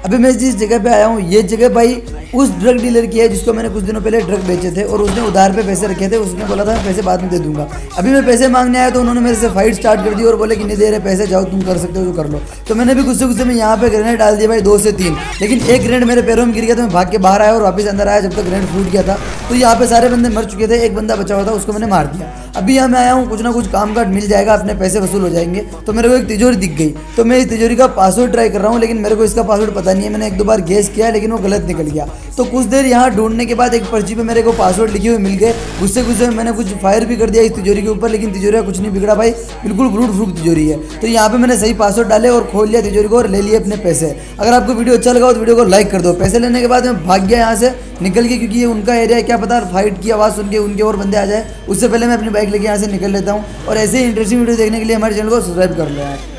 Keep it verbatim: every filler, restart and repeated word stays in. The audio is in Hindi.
अभी मैं जिस जगह पे आया हूँ ये जगह भाई उस ड्रग डीलर की है जिसको मैंने कुछ दिनों पहले ड्रग बेचे थे और उसने उधार पे पैसे रखे थे। उसने बोला था मैं पैसे बाद में दे दूंगा। अभी मैं पैसे मांगने आया तो उन्होंने मेरे से फाइट स्टार्ट कर दी और बोले कि नहीं दे रहे पैसे, जाओ तुम कर सकते हो जो कर लो। तो मैंने भी गुस्से गुस्से में यहाँ पे ग्रेनेड डाल दिया भाई, दो से तीन, लेकिन एक ग्रेनेड मेरे पैरों में गिर गया तो मैं भाग के बाहर आया और वापस अंदर आया जब तक ग्रेनेड फूट गया था। तो यहाँ पे सारे बंदे मर चुके थे, एक बंदा बचा हुआ था उसको मैंने मार दिया। अभी यहाँ मैं आया हूँ, कुछ ना कुछ काम काज मिल जाएगा, अपने पैसे वसूल हो जाएंगे। तो मेरे को एक तिजोरी दिख गई तो मैं इस तिजोरी का पासवर्ड ट्राई कर रहा हूँ, लेकिन मेरे को इसका पासवर्ड पता नहीं है। मैंने एक दो बार गेस किया लेकिन वो गलत निकल गया। तो कुछ देर यहाँ ढूंढने के बाद एक पर्ची पे मेरे को पासवर्ड लिखे हुए मिल गए। गुस्से गुस्से में मैंने कुछ फायर भी कर दिया इस तिजोरी के ऊपर, लेकिन तिजोरी का कुछ नहीं बिगड़ा भाई, बिल्कुल ब्रूट फ्रूट तिजोरी है। तो यहाँ पे मैंने सही पासवर्ड डाले और खोल लिया तिजोरी को और ले लिए अपने पैसे। अगर आपको वीडियो अच्छा लगा तो वीडियो को लाइक कर दो। पैसे लेने के बाद मैं भाग गया यहाँ से निकल के, क्योंकि ये उनका एरिया है, क्या पता फाइट की आवाज़ सुन के उनके और बंदे आ जाए। उससे पहले मैं अपनी बाइक लेके यहाँ से निकल लेता हूँ। और ऐसे ही इंटरेस्टिंग वीडियो देखने के लिए हमारे चैनल को सब्सक्राइब कर लो यार।